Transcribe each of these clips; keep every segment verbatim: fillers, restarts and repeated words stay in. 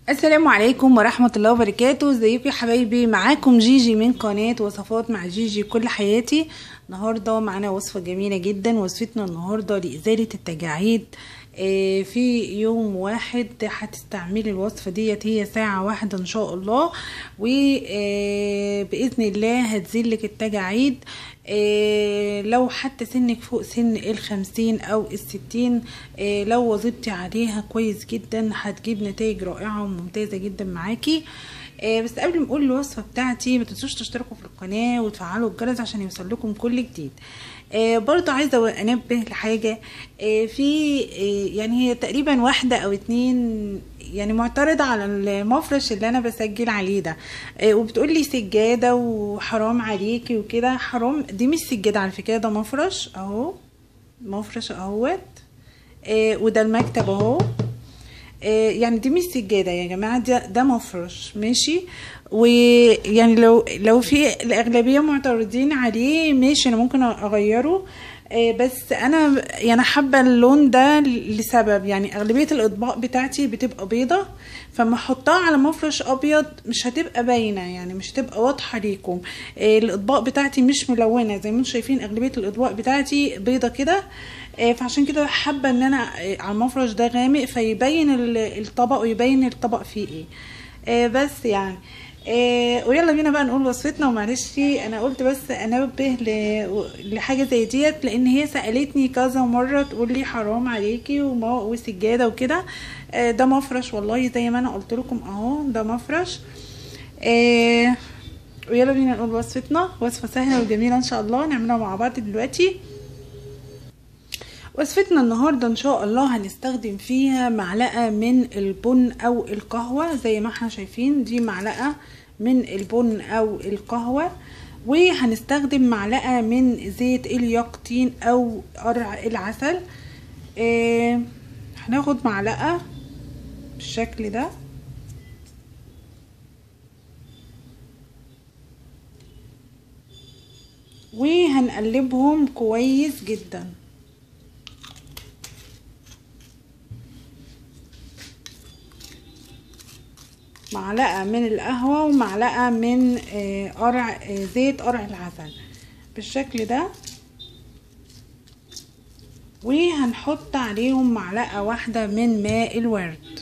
السلام عليكم ورحمة الله وبركاته. ازيكم يا حبايبي؟ معاكم جيجي من قناة وصفات مع جيجي كل حياتي. النهاردة معنا وصفة جميلة جدا. وصفتنا النهاردة لإزالة التجاعيد آه، في يوم واحد. هتستعملي الوصفة ديت هي ساعة واحدة ان شاء الله، وبإذن الله هتزيلك التجاعيد. إيه لو حتى سنك فوق سن الخمسين او الستين، إيه لو واظبتي عليها كويس جدا هتجيب نتائج رائعة وممتازة جدا معاكي. إيه بس قبل ما اقول الوصفة بتاعتي ما تنسوش تشتركوا في القناة وتفعلوا الجرس عشان يوصل لكم كل جديد. إيه برضو عايزة انبه لحاجة. إيه في إيه يعني هي تقريبا واحدة او اتنين يعني معترضة على المفرش اللي انا بسجل عليه ده، إيه وبتقول لي سجادة وحرام عليكي وكده. حرام، دي مش سجادة على فكرة، ده مفرش اهو، مفرش اهوت. إيه وده المكتب اهو. إيه يعني دي مش سجادة يا جماعة، ده, ده مفرش ماشي. ويعني لو لو في الاغلبية معترضين عليه ماشي، انا ممكن اغيره. بس انا يعني حابه اللون ده لسبب، يعني اغلبيه الاطباق بتاعتي بتبقى بيضه، فما احطها على مفرش ابيض مش هتبقى باينه، يعني مش هتبقى واضحه ليكم. الاطباق بتاعتي مش ملونه زي ما انتم شايفين، اغلبيه الاطباق بتاعتي بيضه كده. فعشان كده حابه ان انا على المفرش ده غامق فيبين الطبق ويبين الطبق فيه ايه. بس يعني إيه ويلا بينا بقى نقول وصفتنا. ومعلش انا قلت بس انبه لحاجه زي ديت، لان هي سالتني كذا مره تقول لي حرام عليكي وسجاده وكده. إيه ده مفرش والله زي ما انا قلت لكم اهو، ده مفرش. إيه ويلا بينا نقول وصفتنا. وصفه سهله وجميله ان شاء الله نعملها مع بعض دلوقتي. وصفتنا النهارده ان شاء الله هنستخدم فيها معلقه من البن او القهوه زي ما احنا شايفين، دي معلقه من البن او القهوه. وهنستخدم معلقه من زيت اليقطين او قرع العسل. اه هناخد معلقه بالشكل ده وهنقلبهم كويس جدا. معلقه من القهوه ومعلقه من قرع زيت قرع العسل بالشكل ده، وهنحط عليهم معلقه واحده من ماء الورد.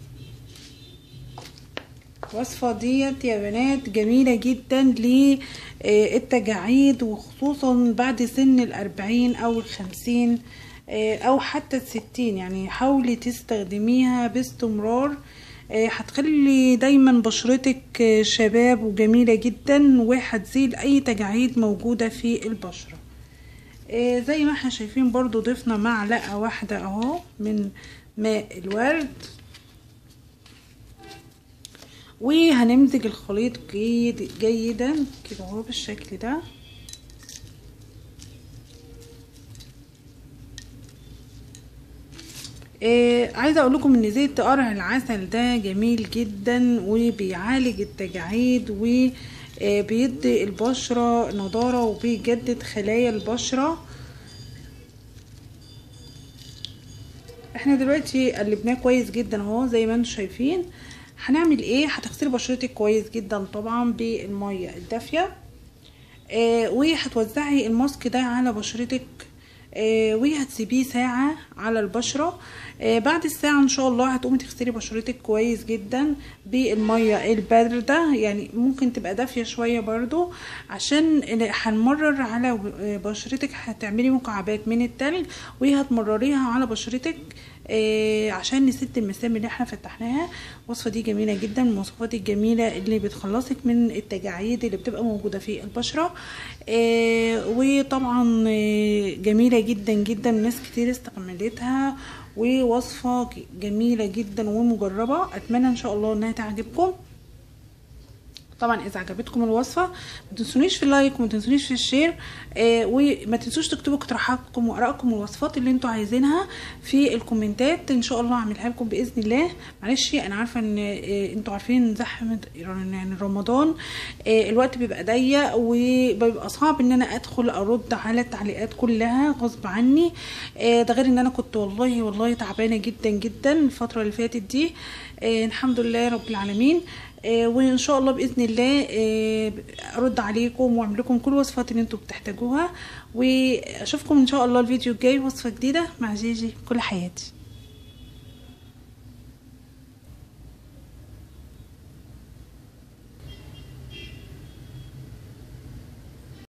الوصفه ديت يا بنات جميله جدا للتجاعيد، وخصوصا بعد سن الاربعين او الخمسين او حتى الستين، يعني حاولي تستخدميها باستمرار. هتخلي دايما بشرتك شباب وجميلة جدا، وهتزيل اي تجاعيد موجودة في البشرة. زي ما احنا شايفين برضو ضفنا معلقة واحدة اهو من ماء الورد، وهنمزج الخليط جيد جيدا كده اهو بالشكل ده. آه عايزه اقول لكم ان زيت قرع العسل ده جميل جدا وبيعالج التجاعيد وبيدي البشره نضاره وبيجدد خلايا البشره. احنا دلوقتي قلبناه كويس جدا اهو زي ما انتم شايفين. هنعمل ايه؟ هتغسلي بشرتك كويس جدا طبعا بالميه الدافيه، آه وهتوزعي الماسك ده على بشرتك، آه وهتسيبيه ساعة على البشرة. آه بعد الساعة ان شاء الله هتقومي تغسلي بشرتك كويس جدا بالمية الباردة، يعني ممكن تبقى دافية شوية برضو عشان هنمرر على بشرتك. هتعملي مكعبات من التلج وهتمرريها على بشرتك آه عشان نسد المسام اللي احنا فتحناها. الوصفه دي جميله جدا، من الوصفات الجميله اللي بتخلصك من التجاعيد اللي بتبقى موجوده في البشره. آه وطبعا آه جميله جدا جدا، ناس كتير استعملتها ووصفه جميله جدا ومجربه. اتمنى ان شاء الله انها تعجبكم. طبعا اذا عجبتكم الوصفه ما تنسونيش في اللايك وما تنسونيش في الشير، آه وما تنسوش تكتبوا اقتراحاتكم وارائكم والوصفات اللي انتوا عايزينها في الكومنتات، ان شاء الله اعملها لكم باذن الله. معلش انا عارفه ان آه انتوا عارفين زحمه يعني رمضان، آه الوقت بيبقى ضيق وبيبقى صعب ان انا ادخل ارد على التعليقات كلها غصب عني. آه ده غير ان انا كنت والله والله تعبانه جدا جدا الفتره اللي فاتت دي. آه الحمد لله رب العالمين. آه وان شاء الله باذن الله آه ارد عليكم واعمل لكم كل الوصفات اللي انتم بتحتاجوها، واشوفكم ان شاء الله الفيديو الجاي وصفه جديده مع جيجي كل حياتي.